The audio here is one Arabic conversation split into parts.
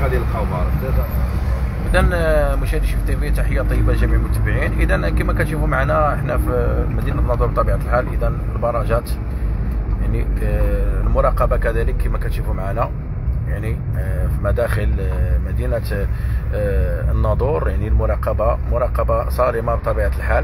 غادي يلقاو بارك. اذا مشاهدي شوف تي في، تحيه طيبه لجميع المتابعين. اذا كما كتشوفوا معنا حنا في مدينه الناظور بطبيعه الحال. اذا البراجات يعني المراقبه كذلك كما كتشوفوا معنا، يعني في مداخل مدينه الناظور، يعني المراقبه مراقبه صارمه بطبيعه الحال.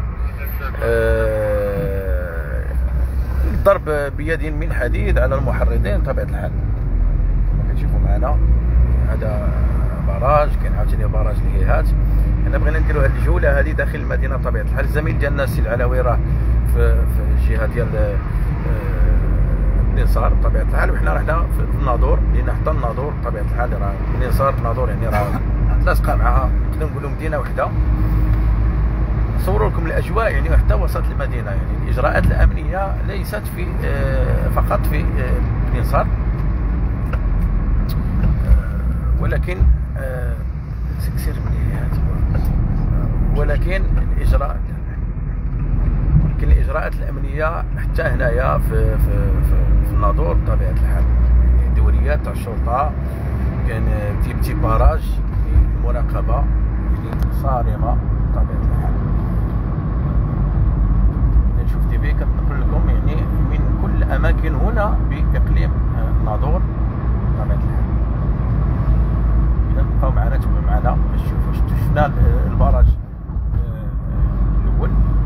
الضرب بيد من حديد على المحرضين بطبيعه الحال كما كتشوفوا معنا. هذا براج، كاين عاوتاني براج الهيهات. حنا بغينا نديروا هذه الجوله هذه داخل المدينه بطبيعه الحال. الزميل ديالنا السي العلوي راه في الجهه ديال الانصار بطبيعه الحال، وحنا رحنا في الناظور، لان حتى الناظور بطبيعه الحال راه الانصار الناظور يعني راه لاصقه معها، نقدر نقولوا مدينه وحده. نصوروا لكم الاجواء يعني حتى وسط المدينه. يعني الاجراءات الامنيه ليست في فقط في الانصار، ولكن سير ولكن الاجراءات الامنيه حتى هنايا في الناظور بطبيعه الحال. يعني دوريات تاع الشرطه، كان تي باراج المراقبه يعني صارمه بطبيعه الحال. نشوف تي في كنقول لكم يعني من كل الاماكن هنا باقليم الناظور بطبيعه الحال. اذا بقاو معنا، تبعوا معنا باش تشوفوا. شفنا البراج الاول،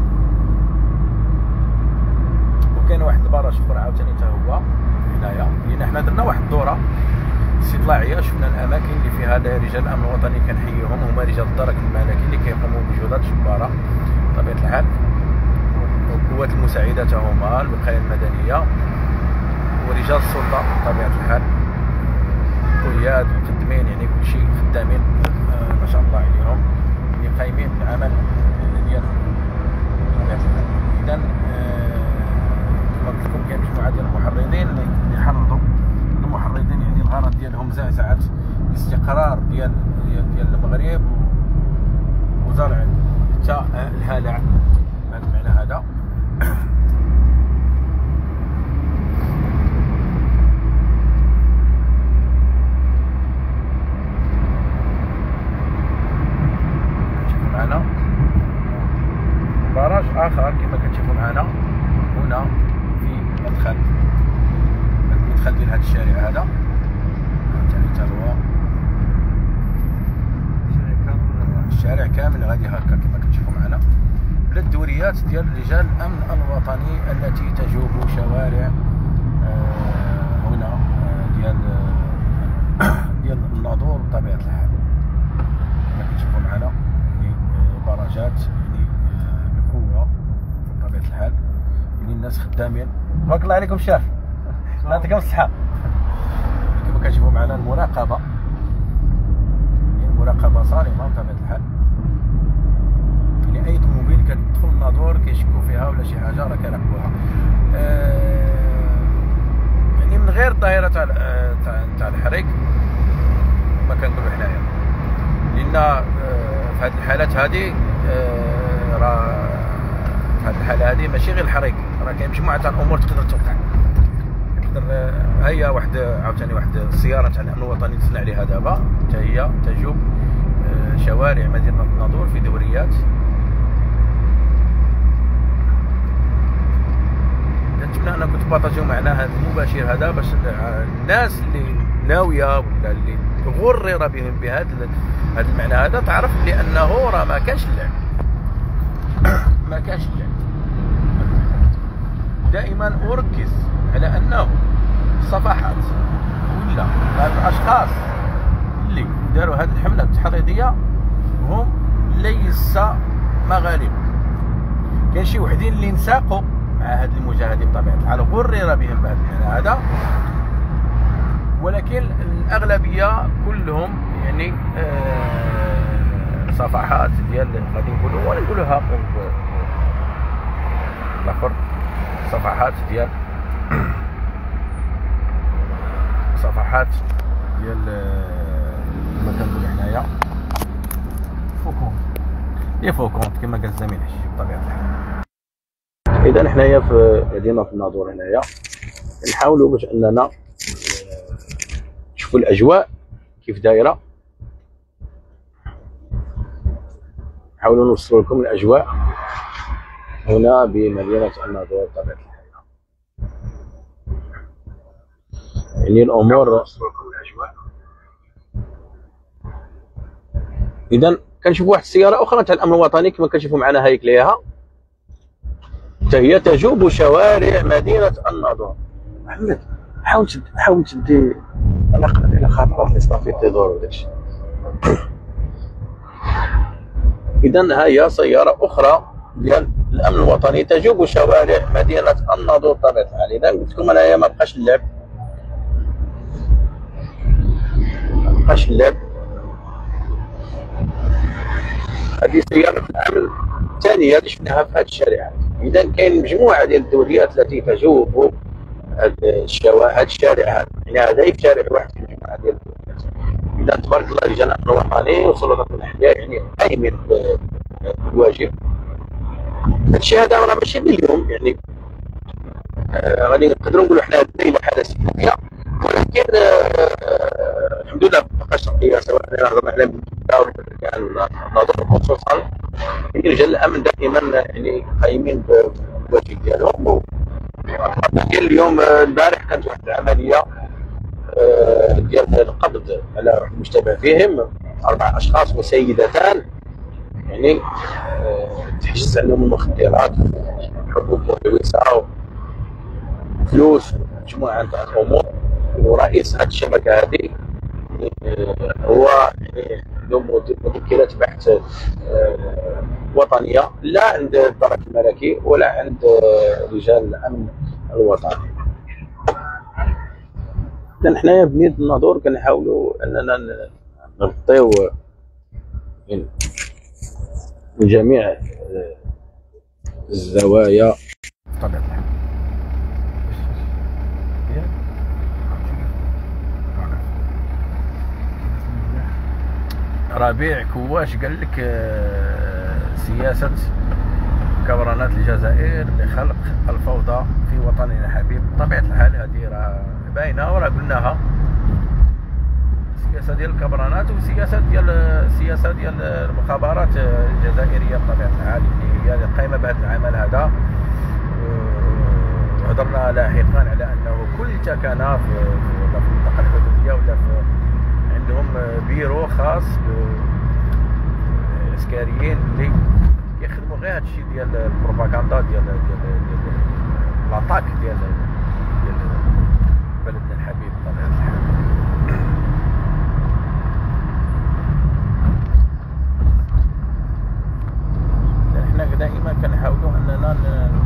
وكاين واحد البراج اخر عاوتاني حتى هو هنايا. لان حنا درنا واحد الدوره استطلاعيه، شفنا الاماكن اللي فيها رجال الامن الوطني كنحييهم، هما رجال الدرك الملكي اللي كيقوموا بمجهودات جباره بطبيعه الحال. والقوات المساعده حتى هما الوقايه المدنيه، ورجال السلطه بطبيعه الحال، قياد مخدمين، يعني كل شيء خدامين ما شاء الله عليهم، اللي قايمين بالعمل ديال بطبيعه الحال. اذا كما قلت لكم كاين مجموعه ديال المحرضين اللي حرضوا المحرضين، يعني الغرض ديالهم زعزعه الاستقرار ديال المغرب وزرع حتى الهلع بهذا المعنى هذا. معنا براج اخر كما كتشوفوا معنا هنا في المدخل ديال هذا الشارع هذا، حتى هو الشارع كامل غادي هكا كما كتشوفوا معنا، بلا الدوريات ديال رجال الامن الوطني التي تجوب شوارع هنا ديال الناظور بطبيعه الحال. كما كتشوفوا معنا براجات يعني بقوه بطبيعه الحال. يعني الناس خدامين، بارك الله عليكم الشاف، الله يعطيكم الصحه. كما كتشوفوا معنا المراقبه، يعني المراقبه صارمه بطبيعه الحال. يعني اي طوموبيل كتدخل الناظور كيشكوا فيها ولا شي حاجه راه كيراقبوها. يعني من غير الظاهره تاع الحريق ما كنقولوا حنايا، لان في هذه الحالات هذه راه في هذه الحاله هذه ماشي غير الحريق، راه كاين مجموعه تاع الامور تقدر توقع. تقدر هيا واحد عاوتاني واحد السياره تاع الامن الوطني تسنى عليها دابا، حتى هي تجوب شوارع مدينه الناظور في دوريات. نتمنى انكم تبارطاجيو معنا هذا المباشر هذا باش الناس اللي ناويه ولا اللي غرر بهم بهذا المعنى هذا تعرف بانه راه ما كانش اللعب. ما كانش اللعب. دائما اركز على انه الصفحات ولا الاشخاص اللي داروا هذه الحمله التحريضيه هم ليس مغاربه. كاين شي وحدين اللي انساقوا مع هذه المجاهدين بطبيعه الحال، غرر بهم بهذا المعنى هذا، ولكن الاغلبيه كلهم يعني صفحات ديال غادي نقولوا ولا نقولوها الاخر، صفحات ديال كما كنقولوا حنايا فوكونت كما قال الزميل حشي بطبيعه الحال. اذا حنايا في مدينه الناظور هنايا نحاولوا باش اننا نشوفوا الاجواء كيف دايره. نحاولوا نوصلوا لكم الاجواء هنا بمدينه الناظور بطبيعه الحال. يعني الامور اذا كنشوفوا واحد السياره اخرى تاع الامن الوطني كما كنشوفوا معنا هايك ليها، حتى هي تجوب شوارع مدينه الناظور. محمد حاول تدي على خاطرات اللي صافي تدور وداكشي. اذا ها هي سياره اخرى ديال الامن الوطني تجوب شوارع مدينه الناظور بطبيعه الحال. اذا قلت لكم انايا ما بقاش اللعب، هذه سياره الامن الثانيه اللي شفناها في هذه الشارع. اذا كاين مجموعه ديال الدوريات التي تجوب هذا الشارع هذا، يعني هذا في شارع واحد في مجموعه ديال الدوريات. اذا تبارك الله رجال الامن الوطني وسلطات الاحياء يعني قايمين بالواجب. هادشي هذا راه ماشي اليوم، يعني غادي نقدروا نقولوا حنا ليله حدثيه، ولكن الحمد لله مابقاش تقيه. سواء هضرنا على النظر خصوصا يعني رجال الامن دائما يعني قايمين بالواجب ديالهم. ديال اليوم البارح كانت واحد العمليه ديال القبض على واحد المشتبه فيهم، 4 اشخاص وسيدتان، يعني تحجز عليهم المخدرات، حبوب ملوثه، فلوس، مجموعه تاع الامور. ورئيس هذه الشبكه هذه هو يعني له مذكرات بحث وطنيه، لا عند الدرك الملكي ولا عند رجال الامن الوطني. اذا حنايا بمدينه الناظور كنحاولوا اننا نغطيو من جميع الزوايا بطبيعه الحال. ربيع كواش قال لك سياسة كبرنات الجزائر لخلق الفوضى في وطننا الحبيب. بطبيعة الحال هذه راه باينة وراه قلناها، سياسة ديال الكبرنات وسياسة ديال المخابرات الجزائرية بطبيعة الحال، اللي هي القائمة بهذا العمل هذا. هضرنا لاحقا على انه كل تكنة في المنطقة الحدودية ولا عندهم بيرو خاص عسكريين اللي يخدموا غير هادشي ديال البروباغندا ديال لاطاك ديال بلدنا الحبيب بطبيعة الحال. احنا دائما كنحاولوا اننا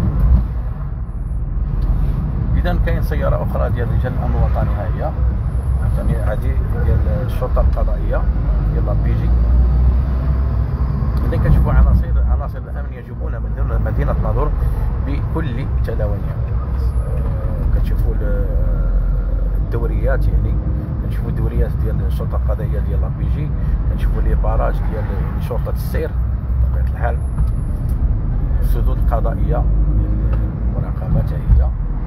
اذا كاين سياره اخرى ديال رجال الامن الوطني، ها هي يعني هذه ديال الشرطه القضائيه ديال لابيجي. اذا كنشوفوا عناصر الامن يجوبون من مدينه الناظور بكل تلوانها. كتشوفوا الدوريات، يعني كنشوفوا الدوريات ديال الشرطه القضائيه ديال لابيجي، كنشوفوا لي باراج ديال شرطه السير بطبيعه الحال، السدود القضائيه المراقبه حتى هي.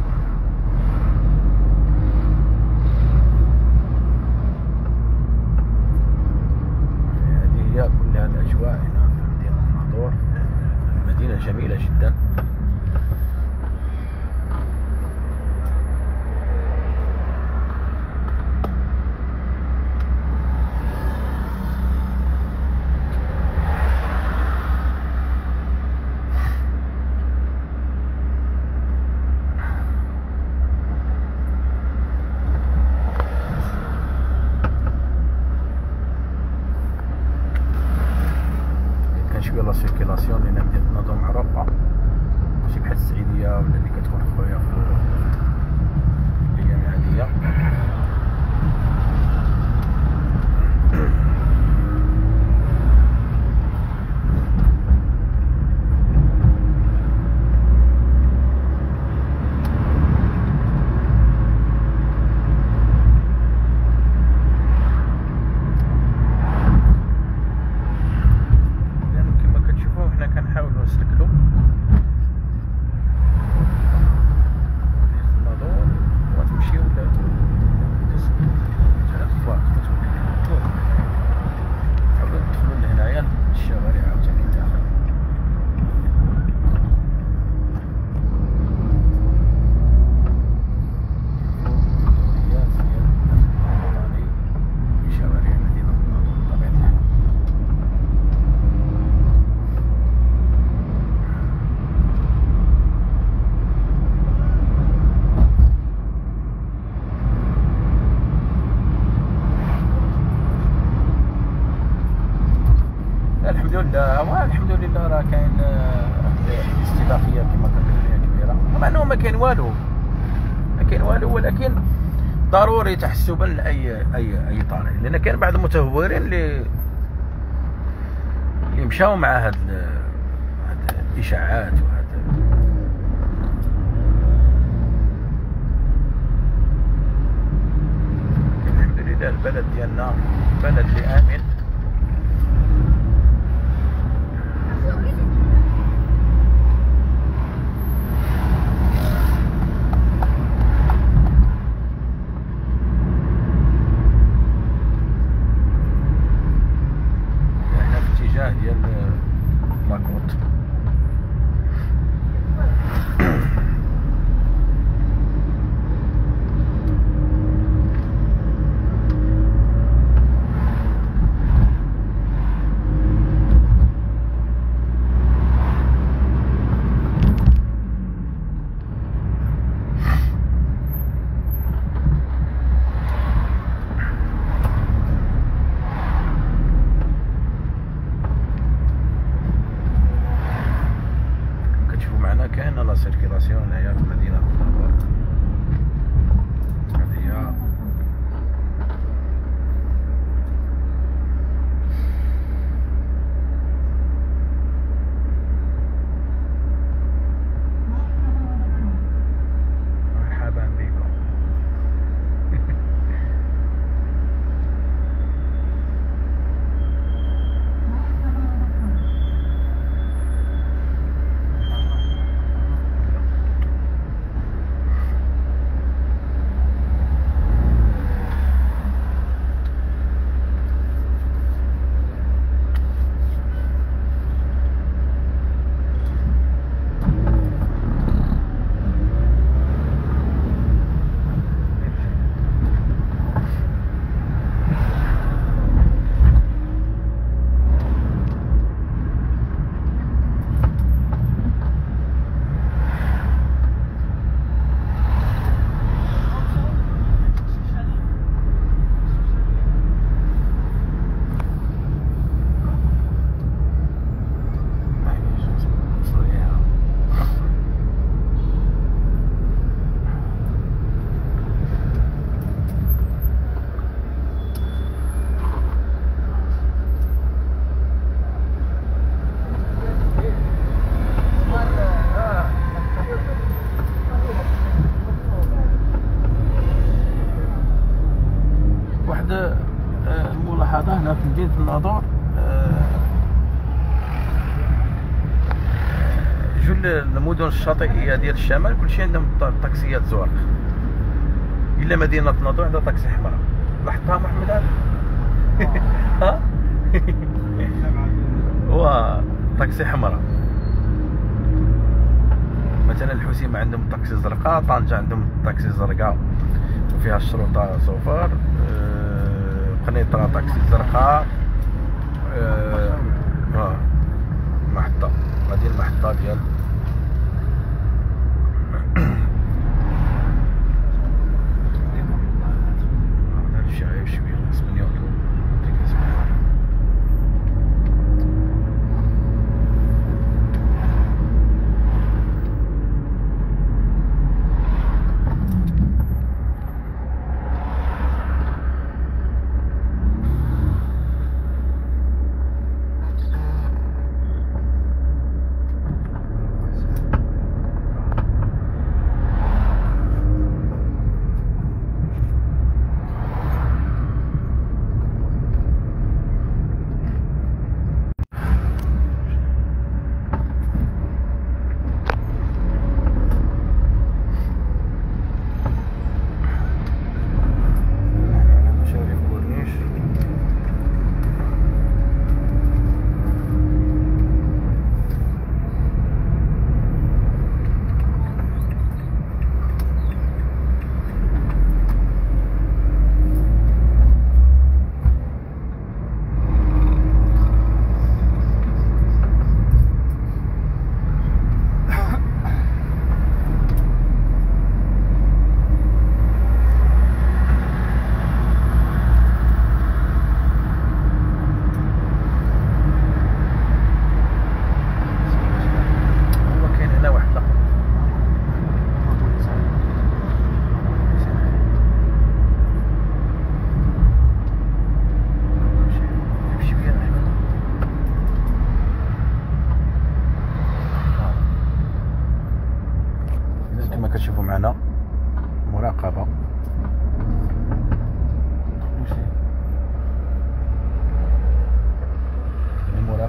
هي كل هذه الاجواء هنا في مدينه الناظور، مدينه جميله جدا. شويه لا سيركيلاسيون لان مدينه الناظور معروفه ماشي بحال السعيديه ولا اللي كتكون خويا في الايام العاديه. الحمد لله. والحمد لله راه كاين استضافيه كما قلت لك كبيره، مع انه ما كاين والو، ولكن ضروري تحسبا لاي طريق، لان كاين بعض المتهورين اللي مشاو مع هاد الاشاعات وهذا. الحمد لله البلد ديالنا بلد اللي امن. ديال لاكوت. معنا كاين لا سيركيلاسيون هنايا في مدينة الدار. هذه هي مرحبا بكم. الملاحظة هنا في مدينة الناظور، جل المدن الشاطئية ديال الشمال كلشي عندهم طاكسيات زوارق، إلا مدينة الناظور عندها طاكسي حمراء. لاحظتها محمد هذا؟ ها؟ هو طاكسي حمراء. مثلا الحسيمة عندهم طاكسي زرقاء، طنجة عندهم طاكسي زرقاء وفيها الشرطة صفر، قنيطرة طاكسي زرقاء. محطة، هذه المحطة ديال هادشي غير شوية اسبانيول.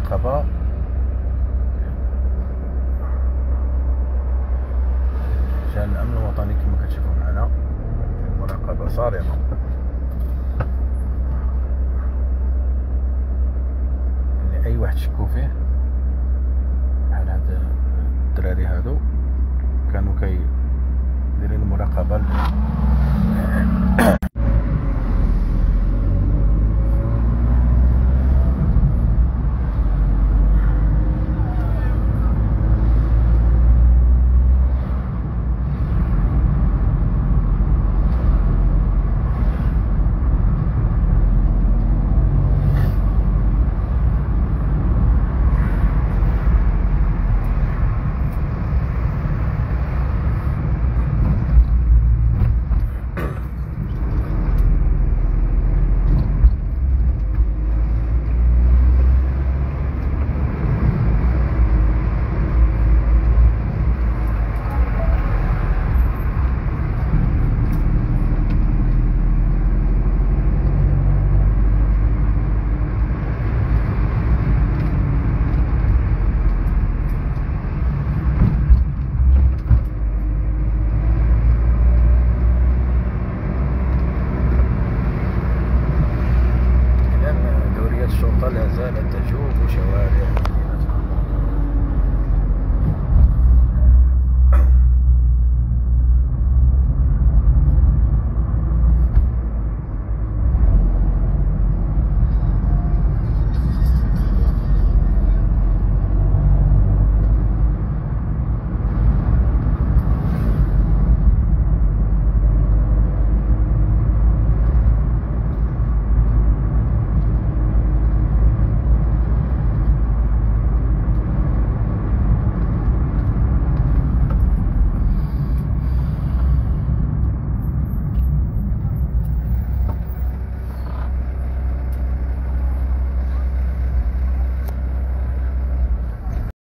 المراقبة. رجال الأمن الوطني كما كتشوفوا معنا مراقبة صارمة. يعني أي واحد شكو فيه بحال هاد الدراري هادو كانوا دايرين المراقبة الشرطة لا زالت تجوب شوارع